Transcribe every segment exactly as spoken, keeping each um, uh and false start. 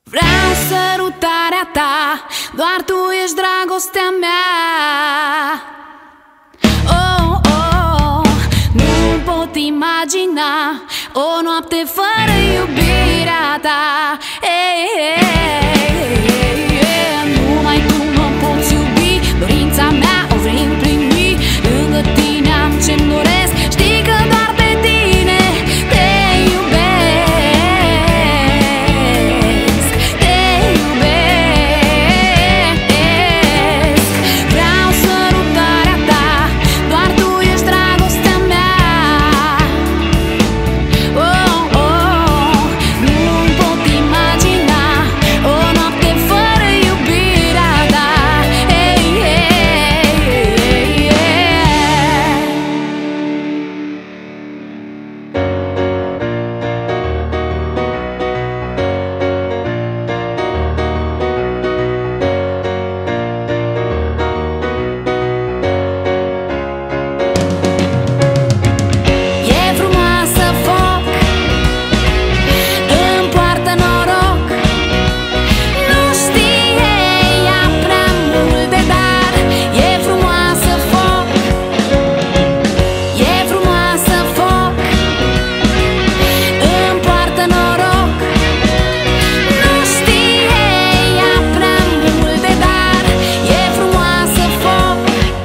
Vreau sărutarea ta, doar tu ești dragostea mea. Oh, oh, nu pot imagina o noapte fără iubirea ta. Hey, hey, hey, hey. Numai tu mă poți iubi, dorința mea o vrei împlini. Lângă tine am ce-mi doresc, știi că doar pe tine te iubesc, te iubesc. Vreau sărutarea ta, doar tu ești dragostea mea. Oh, oh, nu-mi pot imagina o noapte fără iubirea ta. Hey, hey, hey, hey. E frumoasă foc, îmi poartă noroc. Nu știe ea prea multe, dar e frumoasă foc. E frumoasă foc, îmi poartă noroc. Nu știe ea prea multe, dar e frumoasă foc.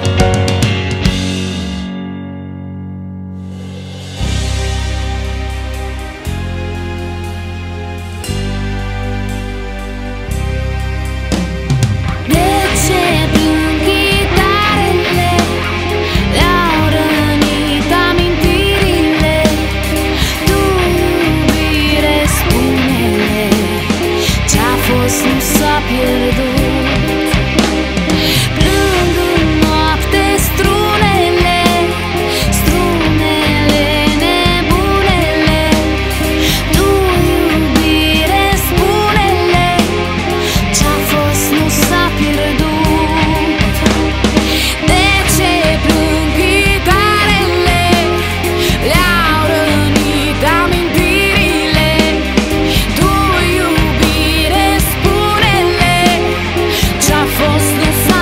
De ce plâng chitarele? Le-au rănit amintirile. Tu, iubire, spune-le, ce-a fost nu s-a pierdut. Plâng în noapte strunele, strunele nebunele. Tu, iubire, spune-le, ce-a fost nu s-a pierdut. De ce plâng chitarele? Le-au rănit amintirile. Tu, iubire, spune-le, ce-a fost nu s-a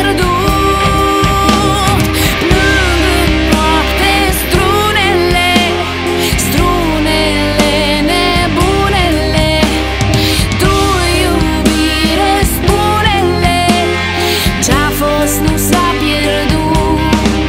pierdut. Plâng în noapte strunele, strunele nebunele. Tu, iubire, spune-le, ce-a fost nu s-a pierdut.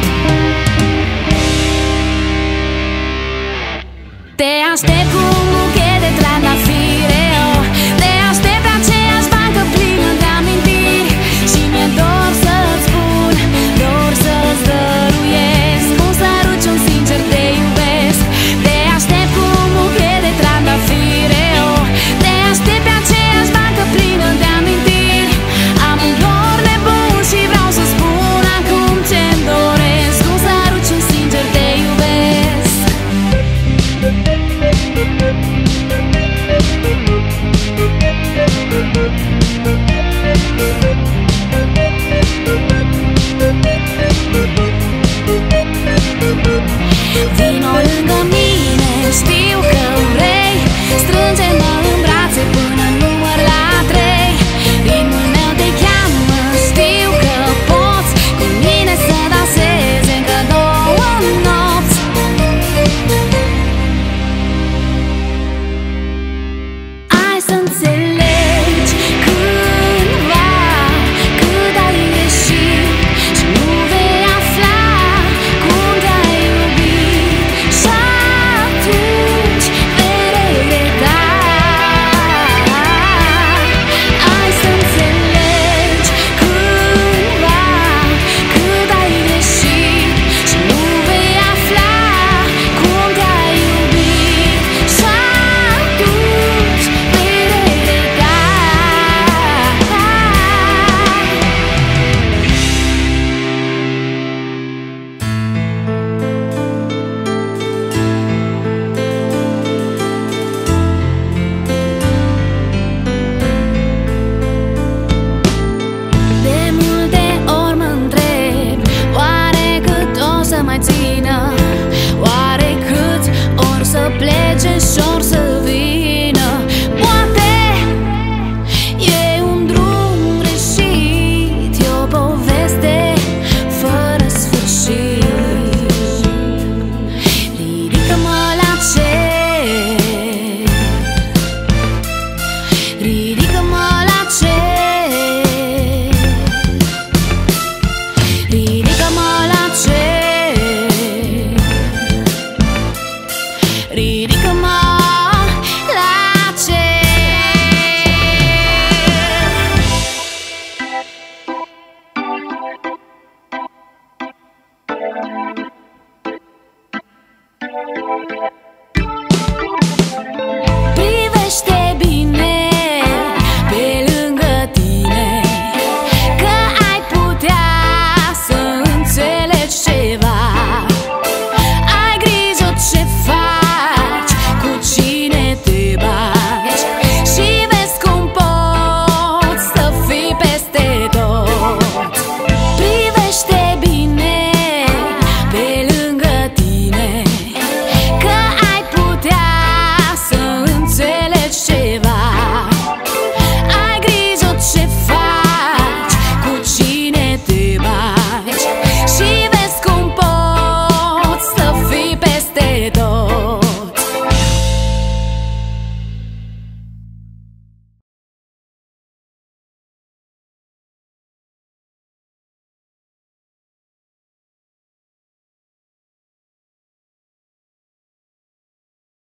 Te aștept cu un buchet de trandafire, oh. Te aștept pe aceeași bancă plină de amintiri. Și mi-e dor să-ți spun, dor să-ți dăruiesc un sărut și un sincer te iubesc. Te aștept cu un buchet de trandafire, oh. Te aștept pe aceeași bancă plină de amintiri. Am un dor nebun și vreau să spun acum ce-mi doresc, un sărut și un sincer te iubesc. Vino lângă mine, știu că vrei. Strânge-mă în brațe până număr la trei. Ritmul meu te cheamă, știu că poți cu mine să dansezi încă două nopți. Hai să înțelegi cândva cât ai greșit și nu vei afla cum te-ai iubit. Și atunci vei regreta. ridică-mă la cer. Privește bine